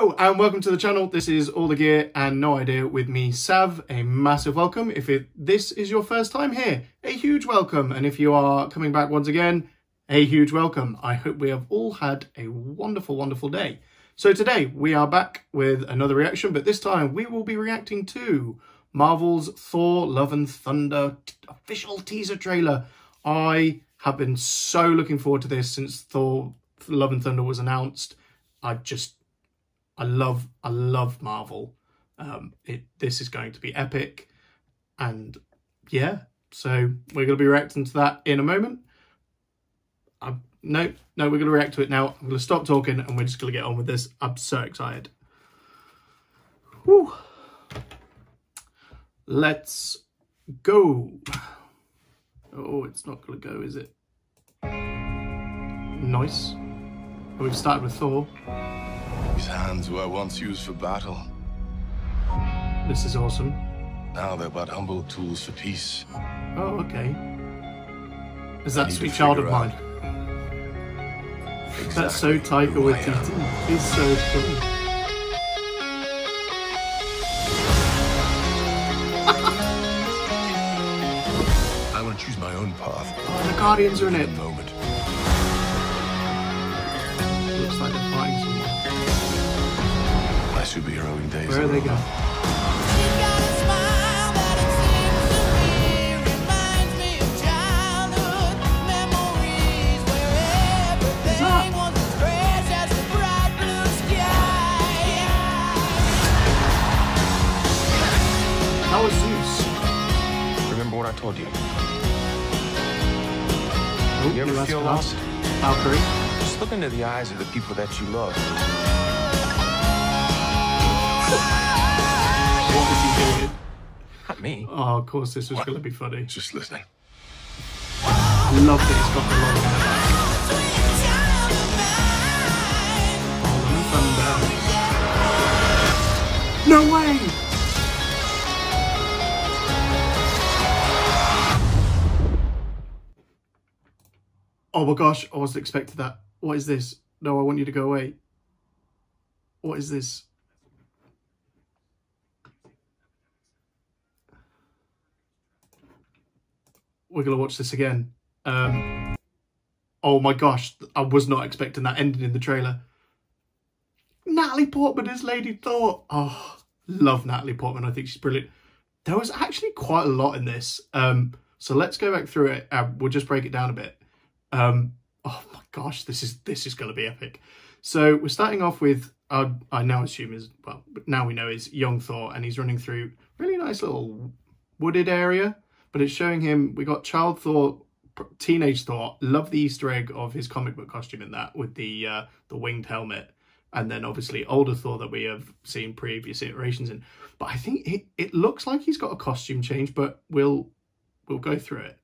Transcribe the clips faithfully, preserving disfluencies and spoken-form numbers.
Hello and welcome to the channel. This is All the Gear and No Idea with me, Sav. A massive welcome. If it, this is your first time here, a huge welcome. And if you are coming back once again, a huge welcome. I hope we have all had a wonderful, wonderful day. So today we are back with another reaction, but this time we will be reacting to Marvel's Thor Love and Thunder official teaser trailer. I have been so looking forward to this since Thor Love and Thunder was announced. I just... I love, I love Marvel. Um, it, this is going to be epic. And yeah, so we're going to be reacting to that in a moment. I, no, no, we're going to react to it now. I'm going to stop talking and we're just going to get on with this. I'm so excited. Whew. Let's go. Oh, it's not going to go, is it? Nice. We've started with Thor. These hands were once used for battle. This is awesome. Now they're but humble tools for peace. Oh, okay. Is that Sweet Child of Mine? Exactly. That's so Taika Waititi. It's so cool. I want to choose my own path. Oh, the Guardians are in it. Moment. Looks like they're fighting someone. My superheroing days. Where are they going? That was Zeus. Remember what I told you? Oh, You ever that's feel fast. lost? Valkyrie. Just look into the eyes of the people that you love. What was he doing? Not me. Oh, of course this was going to be funny. Just listening. I love that he's got the long hair back. Oh, no way! Oh my gosh, I wasn't expecting that. What is this? No, I want you to go away. What is this? We're going to watch this again. Um, oh my gosh, I was not expecting that ending in the trailer. Natalie Portman is Lady Thor. Oh, love Natalie Portman. I think she's brilliant. There was actually quite a lot in this. Um, so let's go back through it. Uh, we'll just break it down a bit. Um, oh my gosh, this is this is going to be epic. So we're starting off with, uh, I now assume is, well, now we know is young Thor, and he's running through really nice little wooded area. But it's showing him, we got child Thor, teenage Thor. Love the Easter egg of his comic book costume in that with the uh, the winged helmet. And then obviously older Thor that we have seen previous iterations in. But I think it, it looks like he's got a costume change, but we'll we'll go through it.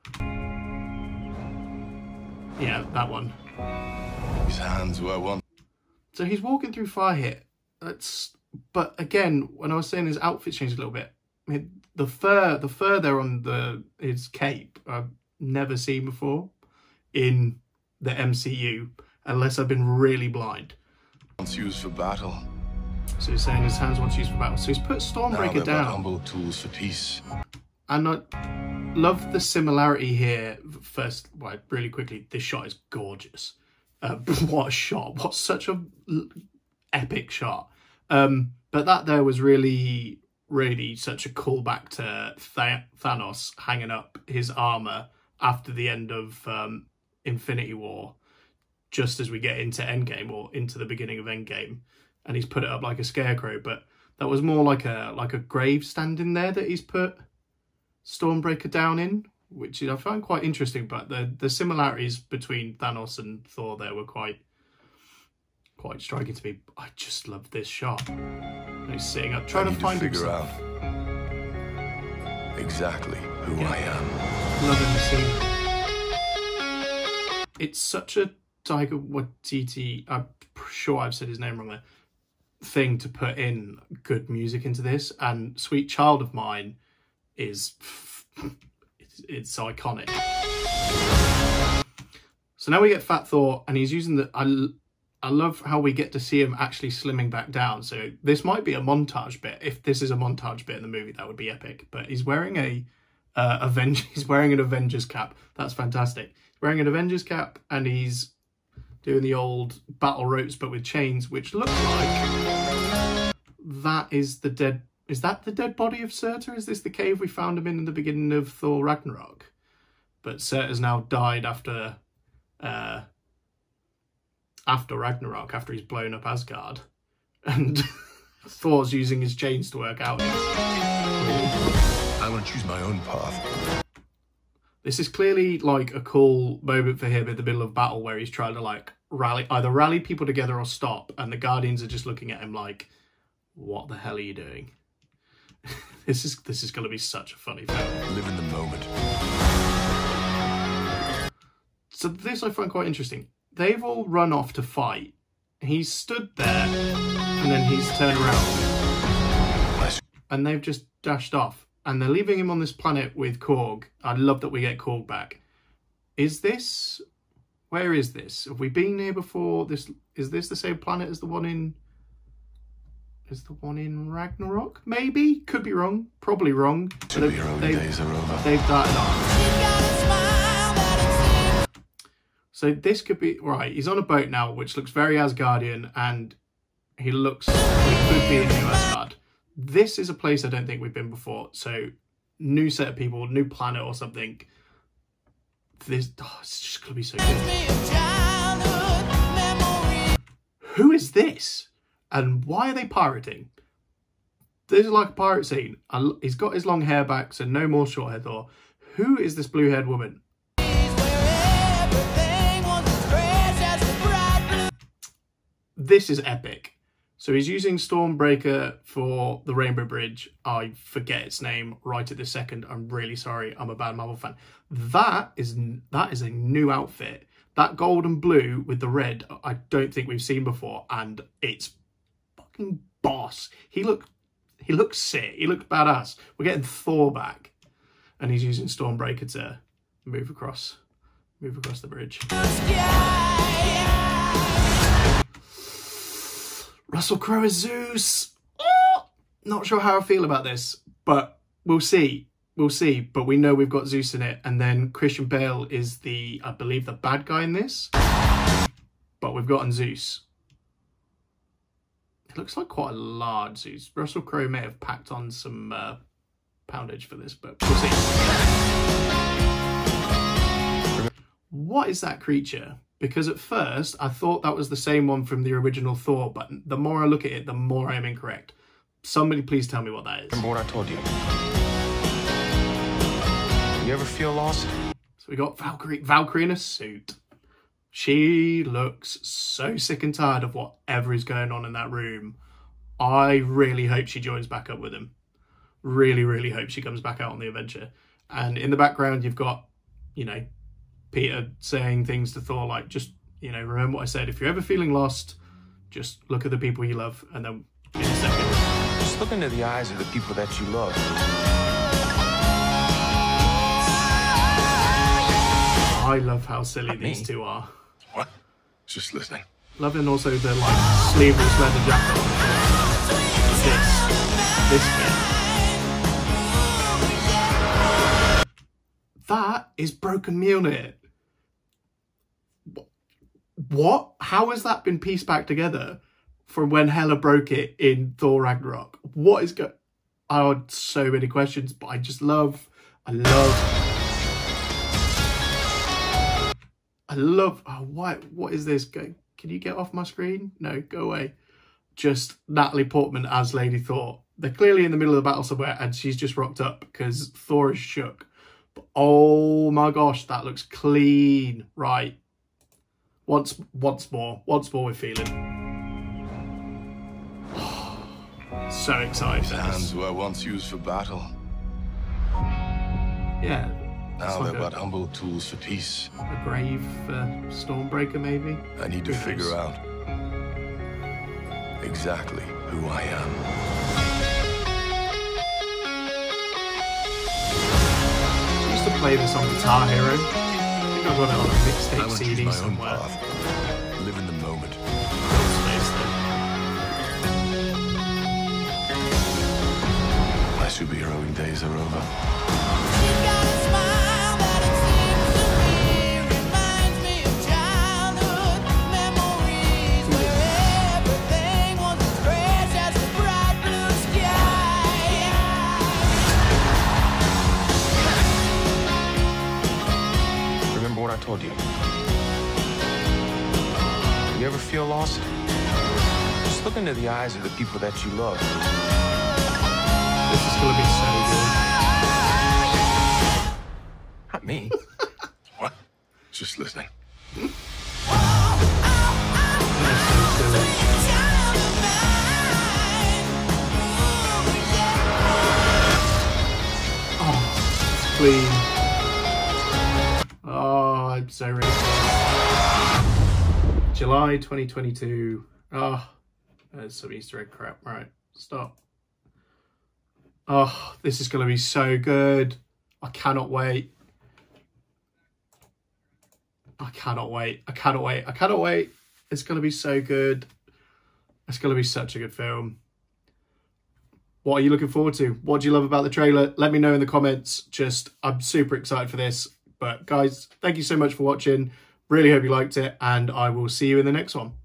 Yeah, that one. These hands were once. So he's walking through fire here. That's, but again, when I was saying his outfit's changed a little bit, I mean, the fur, the fur there on the his cape, I've never seen before in the M C U, unless I've been really blind. Once used for battle. So he's saying his hands once used for battle. So he's put Stormbreaker now they're down. but humble tools for peace. And I love the similarity here. First, well, really quickly, this shot is gorgeous. Uh, what a shot. What such a epic shot. Um, but that there was really, really such a callback to Th Thanos hanging up his armor after the end of um, Infinity War, just as we get into Endgame or into the beginning of Endgame. And he's put it up like a scarecrow, but that was more like a like a grave stand in there that he's put Stormbreaker down in, which I found quite interesting. But the the similarities between Thanos and Thor there were quite quite striking to me. I just love this shot. And he's sitting up trying I to need find to figure himself. out exactly who Yeah. I am. Loving the scene. It's such a Taika Waititi, I'm sure I've said his name wrong there, thing to put in good music into this, and Sweet Child of Mine is it's, it's iconic. So now we get Fat Thor, and he's using the I, I love how we get to see him actually slimming back down. So this might be a montage bit. If this is a montage bit in the movie, that would be epic. But he's wearing a uh, Avenger. He's wearing an Avengers cap. That's fantastic. He's wearing an Avengers cap, and he's doing the old battle ropes, but with chains, which looks like that is the dead. Is that the dead body of Surtur? Is this the cave we found him in in the beginning of Thor Ragnarok? But Surtur's now died after. Uh, after Ragnarok, after he's blown up Asgard, and Thor's using his chains to work out. I want to choose my own path. This is clearly like a cool moment for him in the middle of battle where he's trying to like rally, either rally people together or stop, and the Guardians are just looking at him like, what the hell are you doing? this is this is going to be such a funny film. Live in the moment. So this I find quite interesting. They've all run off to fight. He's stood there, and then he's turned around. And they've just dashed off. And they're leaving him on this planet with Korg. I love that we get Korg back. Is this... Where is this? Have we been here before? This Is this the same planet as the one in... Is the one in Ragnarok? Maybe? Could be wrong. Probably wrong. Superhero days are over. They've died off. So this could be... Right, he's on a boat now, which looks very Asgardian, and he looks... He could be in New Asgard. This is a place I don't think we've been before. So, new set of people, new planet or something. This... Oh, it's just going to be so good. Who is this? And why are they pirating? This is like a pirate scene. I, he's got his long hair back, so no more short hair Thor. Who is this blue-haired woman? This is epic. So he's using Stormbreaker for the Rainbow Bridge. I forget its name right at this second. I'm really sorry. I'm a bad Marvel fan. That is that is a new outfit. That gold and blue with the red, I don't think we've seen before, and it's fucking boss. He looked he looks sick. He looked badass. We're getting Thor back, and he's using Stormbreaker to move across, move across the bridge. Russell Crowe is Zeus. Oh, not sure how I feel about this, but we'll see. We'll see. But we know we've got Zeus in it. And then Christian Bale is the, I believe, the bad guy in this. But we've gotten Zeus. It looks like quite a large Zeus. Russell Crowe may have packed on some uh, poundage for this, but we'll see. What is that creature? Because at first, I thought that was the same one from the original Thor, but the more I look at it, the more I am incorrect. Somebody please tell me what that is. Remember what I told you? You ever feel lost? So we got Valkyrie, Valkyrie in a suit. She looks so sick and tired of whatever is going on in that room. I really hope she joins back up with him. Really, really hope she comes back out on the adventure. And in the background, you've got, you know, Peter saying things to Thor like, just, you know, remember what I said. If you're ever feeling lost, just look at the people you love, and then in a second. Just look into the eyes of the people that you love. I love how silly Not these me. two are. What? Just listening. Loving also the like sleeveless leather jacket. This, this bit. That is Broken Mjolnir. What? How has that been pieced back together from when Hela broke it in Thor Ragnarok? What is going... I had so many questions, but I just love... I love... I love... Oh, what, what is this? Go, can you get off my screen? No, go away. Just Natalie Portman as Lady Thor. They're clearly in the middle of the battle somewhere, and she's just rocked up because Thor is shook. But oh my gosh, that looks clean. Right. Once once more. Once more we're feeling. So excited. His hands were once used for battle. Yeah. Now like they're a, but humble tools for peace. a grave uh, Stormbreaker, maybe? I need to Who figure knows? out exactly who I am. I used to play this on Guitar Hero. I think I got it on a I mixtape want to C choose D my own somewhere. path. Live in the moment. superheroing days are over. Remember what I told you? You ever feel lost? Just look into the eyes of the people that you love. This is going to be so good. Not me. What? Just listening. Oh, clean. Oh, I'm so ready. July twenty twenty-two. Oh, there's some Easter egg crap. Right, stop. Oh, this is going to be so good. I cannot wait. I cannot wait. I cannot wait. I cannot wait. It's going to be so good. It's going to be such a good film. What are you looking forward to? What do you love about the trailer? Let me know in the comments. Just, I'm super excited for this. But guys, thank you so much for watching. Really hope you liked it, and I will see you in the next one.